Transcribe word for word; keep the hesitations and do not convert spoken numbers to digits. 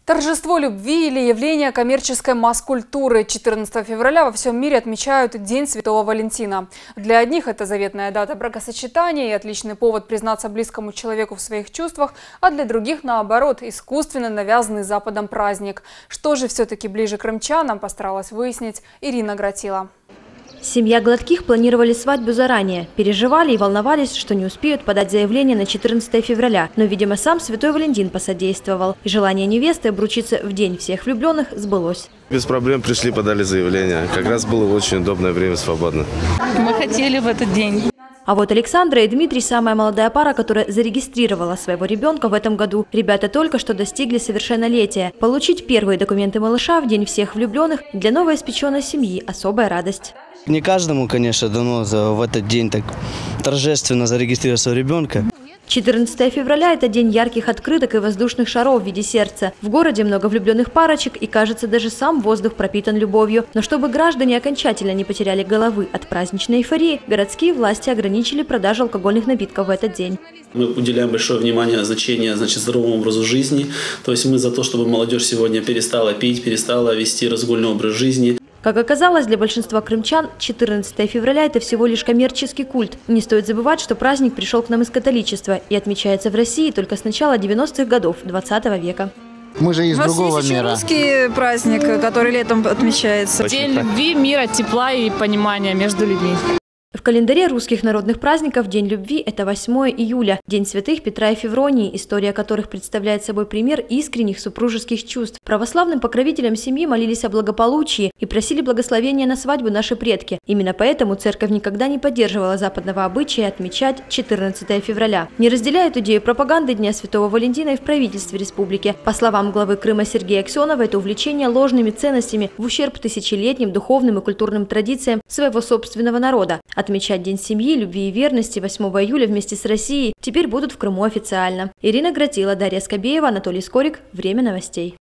Торжество любви или явление коммерческой масс-культуры. четырнадцатого февраля во всем мире отмечают День Святого Валентина. Для одних это заветная дата бракосочетания и отличный повод признаться близкому человеку в своих чувствах, а для других, наоборот, искусственно навязанный Западом праздник. Что же все-таки ближе крымчанам, постаралась выяснить Ирина Гратила. Семья Гладких планировали свадьбу заранее, переживали и волновались, что не успеют подать заявление на четырнадцатое февраля. Но, видимо, сам Святой Валентин посодействовал, и желание невесты обручиться в день всех влюбленных сбылось. Без проблем пришли, подали заявление. Как раз было очень удобное время, свободно. Мы хотели в этот день. А вот Александра и Дмитрий – самая молодая пара, которая зарегистрировала своего ребенка в этом году. Ребята только что достигли совершеннолетия. Получить первые документы малыша в день всех влюбленных для новоиспеченной семьи – особая радость. Не каждому, конечно, дано в этот день так торжественно зарегистрировать своего ребенка. четырнадцатое февраля – это день ярких открыток и воздушных шаров в виде сердца. В городе много влюбленных парочек, и, кажется, даже сам воздух пропитан любовью. Но чтобы граждане окончательно не потеряли головы от праздничной эйфории, городские власти ограничили продажу алкогольных напитков в этот день. Мы уделяем большое внимание, значение, значит, здоровому образу жизни. То есть мы за то, чтобы молодежь сегодня перестала пить, перестала вести разгульный образ жизни. Как оказалось, для большинства крымчан четырнадцатое февраля – это всего лишь коммерческий культ. Не стоит забывать, что праздник пришел к нам из католичества и отмечается в России только с начала девяностых годов двадцатого века. Мы же из другого есть мира. Еще русский праздник, который летом отмечается. День любви, мира, тепла и понимания между людьми. В календаре русских народных праздников День любви – это восьмое июля, День святых Петра и Февронии, история которых представляет собой пример искренних супружеских чувств. Православным покровителям семьи молились о благополучии и просили благословения на свадьбу наши предки. Именно поэтому церковь никогда не поддерживала западного обычая отмечать четырнадцатое февраля. Не разделяют идею пропаганды Дня Святого Валентина и в правительстве республики. По словам главы Крыма Сергея Аксенова, это увлечение ложными ценностями в ущерб тысячелетним духовным и культурным традициям своего собственного народа. Отмечать День семьи, любви и верности восьмого июля вместе с Россией теперь будут в Крыму официально. Ирина Гратила, Дарья Скобеева, Анатолий Скорик. Время новостей.